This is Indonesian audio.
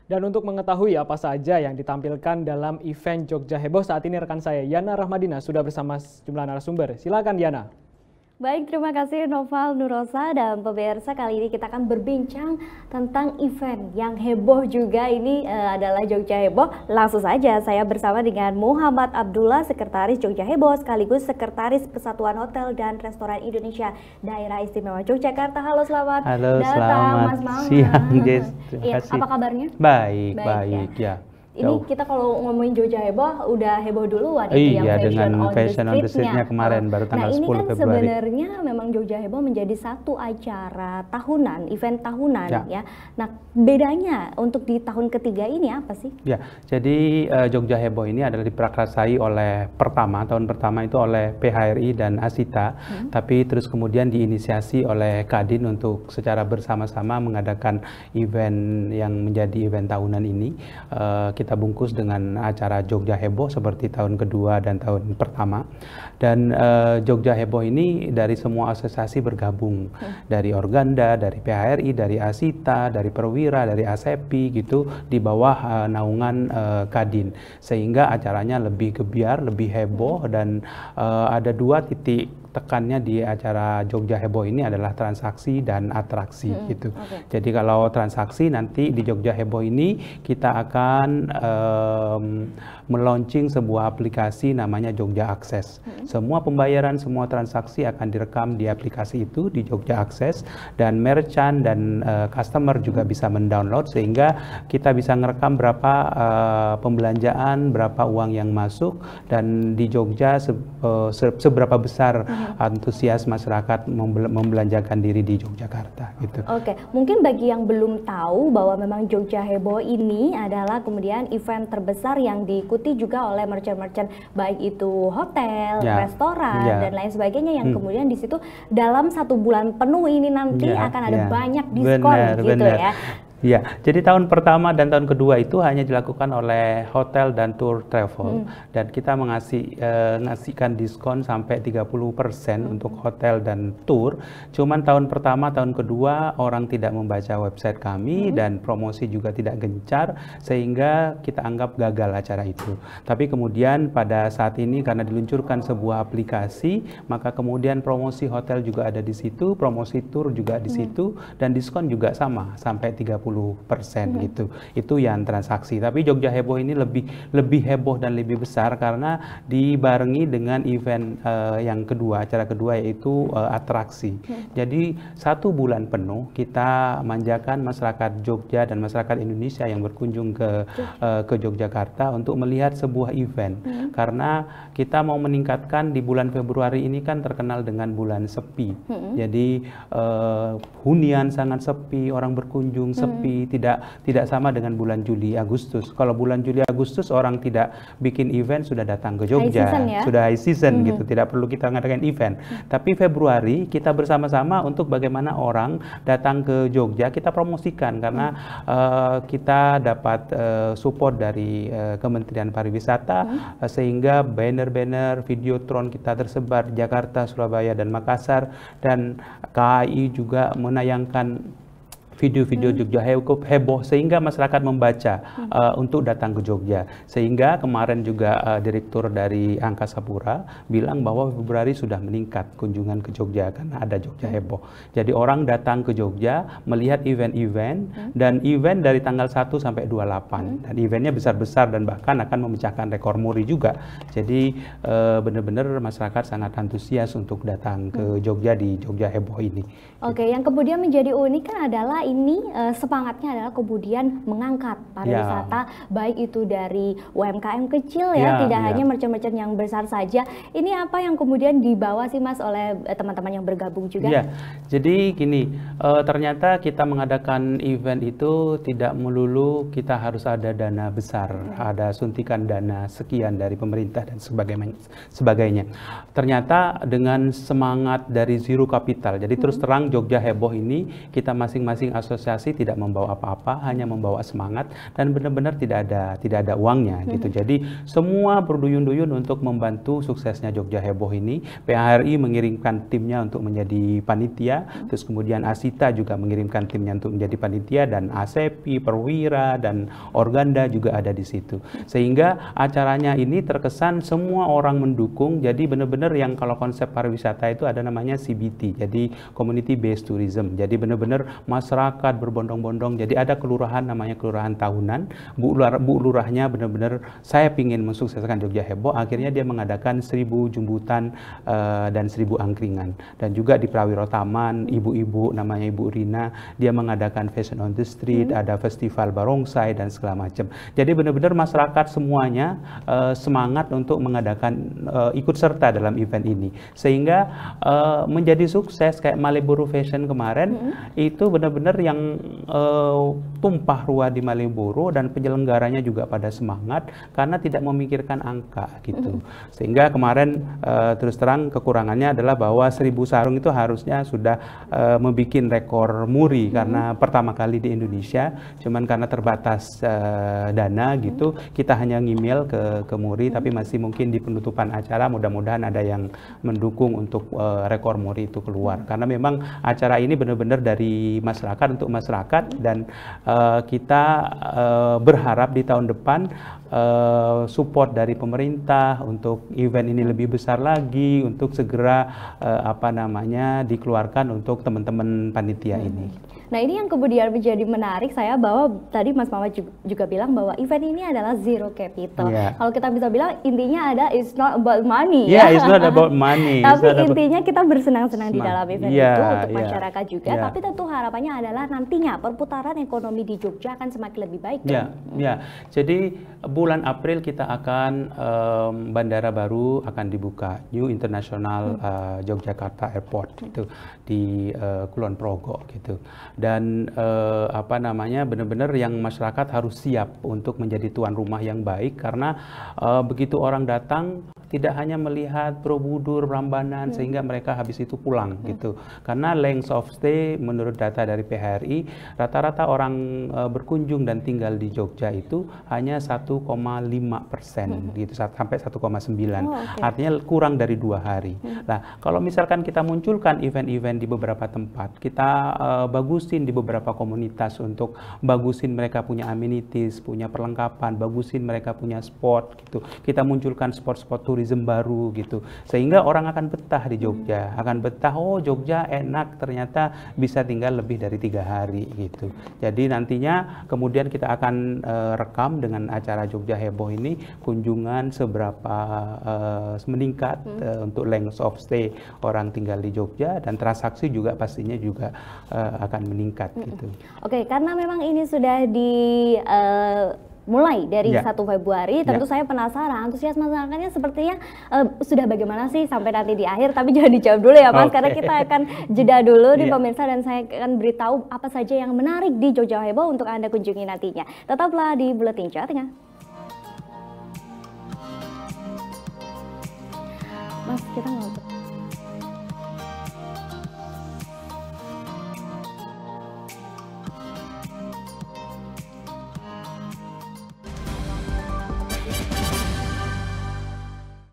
Dan untuk mengetahui apa saja yang ditampilkan dalam event Jogja Heboh, saat ini rekan saya Yana Rahmadina sudah bersama sejumlah narasumber. Silakan Yana. Baik, terima kasih Noval Nurosa, dan pemirsa, kali ini kita akan berbincang tentang event yang heboh juga. Ini adalah Jogja Heboh. Langsung saja saya bersama dengan Muhammad Abdullah, Sekretaris Jogja Heboh sekaligus Sekretaris Persatuan Hotel dan Restoran Indonesia Daerah Istimewa Yogyakarta. Halo, selamat datang selamat Mas Muhammad. Siang, Jess. Ya, apa kabarnya? Baik ya. Ini kita kalau ngomongin Jogja Heboh, udah heboh duluan itu yang dengan Fashion on the Street-nya kemarin, baru tanggal 10 Februari. Nah, ini kan sebenarnya memang Jogja Heboh menjadi satu acara tahunan, event tahunan ya. Nah, bedanya untuk di tahun ketiga ini apa sih? Ya, jadi Jogja Heboh ini adalah diprakarsai oleh tahun pertama itu oleh PHRI dan Asita, tapi terus kemudian diinisiasi oleh Kadin untuk secara bersama-sama mengadakan event yang menjadi event tahunan ini. Kita bungkus dengan acara Jogja Heboh seperti tahun kedua dan tahun pertama. Dan Jogja Heboh ini dari semua asosiasi bergabung, dari Organda, dari PHRI, dari Asita, dari Perwira, dari ASEPI gitu, di bawah naungan Kadin, sehingga acaranya lebih gebiar, lebih heboh, dan ada dua titik tekannya di acara Jogja Heboh ini adalah transaksi dan atraksi gitu. Jadi kalau transaksi, nanti di Jogja Heboh ini kita akan meluncing sebuah aplikasi namanya Jogja Akses. Semua pembayaran, semua transaksi akan direkam di aplikasi itu, di Jogja Akses, dan merchant dan customer juga bisa mendownload, sehingga kita bisa ngerekam berapa pembelanjaan, berapa uang yang masuk, dan di Jogja seberapa besar antusias masyarakat membelanjakan diri di Yogyakarta gitu. Oke, mungkin bagi yang belum tahu bahwa memang Jogja Heboh ini adalah kemudian event terbesar yang diikuti juga oleh merchant-merchant, baik itu hotel, restoran, dan lain sebagainya, yang kemudian di situ dalam 1 bulan penuh ini nanti akan ada banyak diskon gitu ya. Ya, jadi tahun pertama dan tahun kedua itu hanya dilakukan oleh hotel dan tour travel, dan kita ngasihkan diskon sampai 30% untuk hotel dan tour. Cuman tahun pertama, tahun kedua orang tidak membaca website kami dan promosi juga tidak gencar, sehingga kita anggap gagal acara itu. Tapi kemudian pada saat ini karena diluncurkan sebuah aplikasi, maka kemudian promosi hotel juga ada di situ, promosi tour juga di situ, dan diskon juga sama sampai 30% gitu. Itu yang transaksi. Tapi Jogja Heboh ini lebih heboh dan lebih besar karena dibarengi dengan event yang kedua, acara kedua, yaitu atraksi. Jadi 1 bulan penuh kita manjakan masyarakat Jogja dan masyarakat Indonesia yang berkunjung ke Yogyakarta untuk melihat sebuah event. Karena kita mau meningkatkan, di bulan Februari ini kan terkenal dengan bulan sepi. Jadi hunian sangat sepi, orang berkunjung sepi, tidak sama dengan bulan Juli Agustus. Kalau bulan Juli Agustus orang tidak bikin event, sudah datang ke Jogja, sudah high season gitu, tidak perlu kita ngadakan event. Tapi Februari kita bersama-sama untuk bagaimana orang datang ke Jogja, kita promosikan, karena kita dapat support dari Kementerian Pariwisata, sehingga banner-banner, videotron kita tersebar di Jakarta, Surabaya, dan Makassar, dan KAI juga menayangkan video-video Jogja Heboh, sehingga masyarakat membaca untuk datang ke Jogja. Sehingga kemarin juga direktur dari Angkasa Pura bilang bahwa Februari sudah meningkat kunjungan ke Jogja karena ada Jogja Heboh. Jadi orang datang ke Jogja melihat event-event, dan event dari tanggal 1 sampai 28. Dan eventnya besar-besar dan bahkan akan memecahkan rekor muri juga. Jadi benar-benar masyarakat sangat antusias untuk datang ke Jogja di Jogja Heboh ini. Oke, yang kemudian menjadi unik kan adalah ini semangatnya adalah kemudian mengangkat pariwisata, baik itu dari UMKM kecil tidak hanya merchant-merchant yang besar saja. Ini apa yang kemudian dibawa sih Mas oleh teman-teman yang bergabung juga? Ya, jadi gini, ternyata kita mengadakan event itu tidak melulu kita harus ada dana besar, ada suntikan dana sekian dari pemerintah dan sebagainya. Ternyata dengan semangat dari zero capital, jadi terus terang Jogja Heboh ini kita masing-masing asosiasi tidak membawa apa-apa, hanya membawa semangat dan benar-benar tidak ada uangnya gitu. Jadi semua berduyun-duyun untuk membantu suksesnya Jogja Heboh ini. PHRI mengirimkan timnya untuk menjadi panitia, terus kemudian Asita juga mengirimkan timnya untuk menjadi panitia, dan ASEPI, Perwira, dan Organda juga ada di situ. Sehingga acaranya ini terkesan semua orang mendukung. Jadi benar-benar yang kalau konsep pariwisata itu ada namanya CBT, jadi Community Based Tourism. Jadi benar-benar masyarakat berbondong-bondong. Jadi ada kelurahan namanya kelurahan tahunan. Bu Lurahnya benar-benar saya ingin mensukseskan Jogja Heboh. Akhirnya dia mengadakan 1000 jumbutan dan 1000 angkringan. Dan juga di Prawiro Taman, ibu-ibu namanya Ibu Rina, dia mengadakan Fashion on the Street, ada festival barongsai dan segala macam. Jadi benar-benar masyarakat semuanya semangat untuk mengadakan ikut serta dalam event ini. Sehingga menjadi sukses kayak Malioboro Fashion kemarin itu benar-benar yang tumpah ruah di Malioboro, dan penyelenggaranya juga pada semangat karena tidak memikirkan angka gitu. Sehingga kemarin terus terang kekurangannya adalah bahwa 1000 sarung itu harusnya sudah membuat rekor muri karena pertama kali di Indonesia, cuman karena terbatas dana gitu kita hanya ngemail ke muri, tapi masih mungkin di penutupan acara mudah-mudahan ada yang mendukung untuk rekor muri itu keluar, karena memang acara ini benar-benar dari masyarakat untuk masyarakat, dan kita berharap di tahun depan support dari pemerintah untuk event ini lebih besar lagi, untuk segera dikeluarkan untuk teman-teman panitia ini. Nah, ini yang kemudian menjadi menarik saya, bahwa tadi Mas Mama juga bilang bahwa event ini adalah zero capital. Kalau kita bisa bilang intinya ada it's not about money. It's not about money. Tapi intinya kita bersenang-senang di dalam event itu untuk masyarakat juga. Tapi tentu harapannya adalah nantinya perputaran ekonomi di Jogja akan semakin lebih baik. Jadi bulan April kita akan bandara baru akan dibuka, New International Yogyakarta Airport gitu di Kulon Progo gitu. Dan benar-benar yang masyarakat harus siap untuk menjadi tuan rumah yang baik, karena begitu orang datang tidak hanya melihat Borobudur, Prambanan sehingga mereka habis itu pulang gitu. Karena length of stay menurut data dari PHRI, rata-rata orang berkunjung dan tinggal di Jogja itu hanya 1,5% gitu, sampai 1,9. Artinya kurang dari 2 hari. Nah, kalau misalkan kita munculkan event-event di beberapa tempat, kita bagusin di beberapa komunitas untuk bagusin mereka punya amenities, punya perlengkapan, bagusin mereka punya spot gitu. Kita munculkan spot-spot tourism baru gitu, sehingga orang akan betah di Jogja, akan betah, oh Jogja enak, ternyata bisa tinggal lebih dari 3 hari gitu. Jadi nantinya kemudian kita akan rekam dengan acara Jogja Heboh ini kunjungan seberapa meningkat untuk length of stay orang tinggal di Jogja, dan transaksi juga pastinya juga akan meningkat gitu. Oke, karena memang ini sudah mulai dari 1 Februari, tentu saya penasaran antusias masyarakatnya sepertinya sudah bagaimana sih sampai nanti di akhir, tapi jangan dijawab dulu ya Mas, karena kita akan jeda dulu di pemirsa, dan saya akan beritahu apa saja yang menarik di Jogja Heboh untuk Anda kunjungi nantinya. Tetaplah di Buletin Jawa Tengah. Mas, kita ngobrol.